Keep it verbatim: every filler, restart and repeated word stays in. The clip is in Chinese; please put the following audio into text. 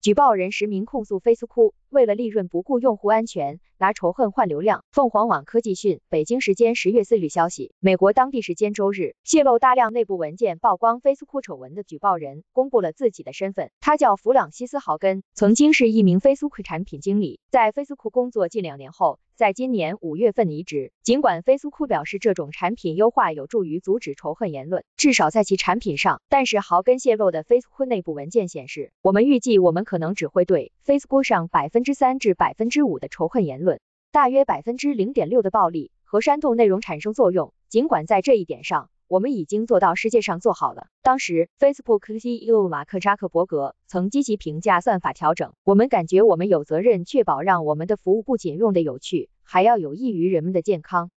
举报人实名控诉 Facebook 为了利润不顾用户安全，拿仇恨换流量。凤凰网科技讯，北京时间十月四日消息，美国当地时间周日，泄露大量内部文件曝光 Facebook 丑闻的举报人公布了自己的身份，他叫弗朗西斯·豪根，曾经是一名 Facebook 产品经理，在 Facebook 工作近两年后，在今年五月份离职。尽管 Facebook 表示这种产品优化有助于阻止仇恨言论，至少在其产品上，但是豪根泄露的 Facebook 内部文件显示，我们预计我们可能只会对 Facebook 上 百分之三 至 百分之五 的仇恨言论，大约 百分之零点六 的暴力和煽动内容产生作用。尽管在这一点上，我们已经做到世界上做好了。当时 Facebook C E O 马克扎克伯格曾积极评价算法调整，我们感觉我们有责任确保让我们的服务不仅用得有趣，还要有益于人们的健康。